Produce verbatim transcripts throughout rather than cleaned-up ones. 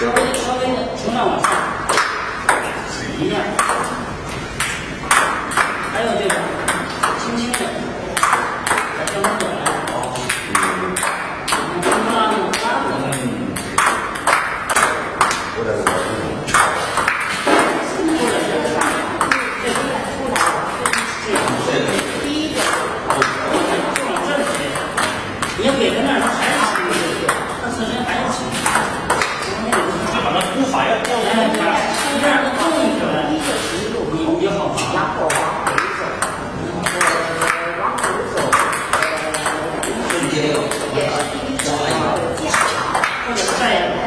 稍微稍微的从上往下一下，还有这个轻轻的把肩膀转来，嗯，轻轻拉住拉住，嗯， 我在这边。 你要给他那儿，他还是轻的，他自身还是轻的。 就把它步伐要要哎，你这样动起来，你你就好爬。 然后往回走，呃，往回走，呃， 瞬间有。 也是第一种加强， 或者再一个。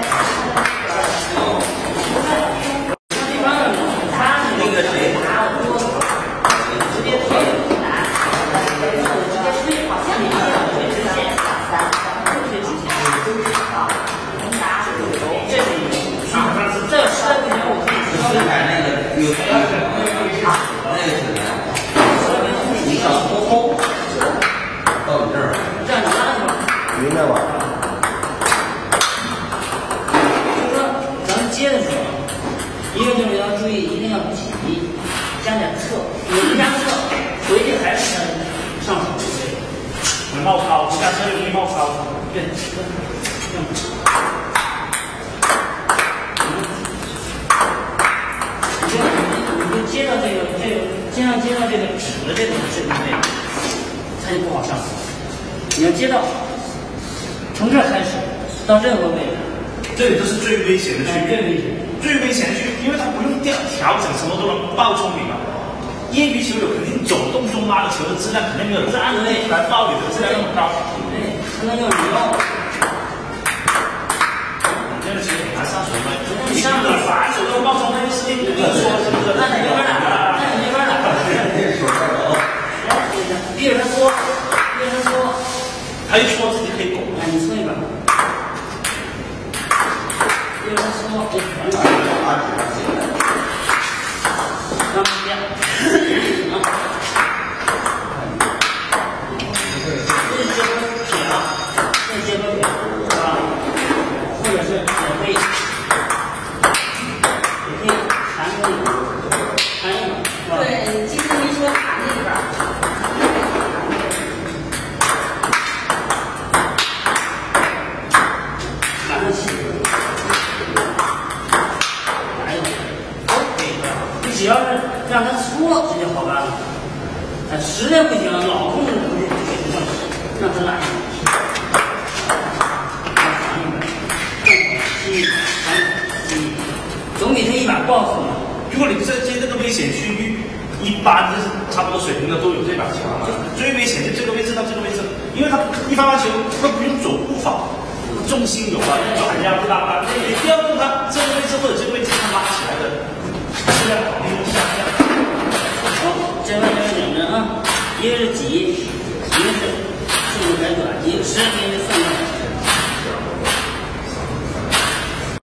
那这方面他那个谁，直接推难，直接推，好像你这样推直线。 推直线，能拿住手，这是一种。这实在不行，我可以稍微改那个有那个那个是你想偷偷到你这儿，这样你拉去吧。 明白吧？ 就是说，咱们接的时候，一个就是要注意，一定要挤，加点侧，你不加侧，回去还是上手就可以。 会冒高，下车容易冒高。 对，这样。你就你就接到这个这个，尽量接到这个纸的这种这种位置，它就不好上手。你要接到从这儿开始到任何位置， 这里就是最危险的区域， 最危险， 最危险的区域，因为它不用调调整，什么都能爆冲你嘛。业余球友肯定走动中拉的球的质量肯定没有站位出来爆你的质量那么高。 对，可能要你要。 这个球很难上手吗？你上个反手都冒冲，那就是你说是不是？ 那你没法打，那你没法打。 这手太高。 逼着他搓，逼着他搓， 他一搓自己可以拱。 哎，你搓一把。逼着他搓，哎，全打。让这样。啊。这是接波撇啊，这是接波撇，是吧？ 或者是也可以，也可以弹个一弹一把，是吧？ 对，其实您说弹那边， 弹得起，弹一把，可以的。你只要是让它搓，这就好办了。哎，实在不行，老控制不就不行了，让它来。 总比他一把爆死嘛。 如果你这接这个危险区域，一般就是差不多水平的都有这把球嘛。最危险就这个位置到这个位置，因为他一发完球，他不用走步伐，重心有啊，转压不拉拉，你不要用他这个位置或者这个位置他拉起来的，这样考虑一下这样。 好，这边有两个啊，一个是挤，一个是速度改短，一个十，一个是算短。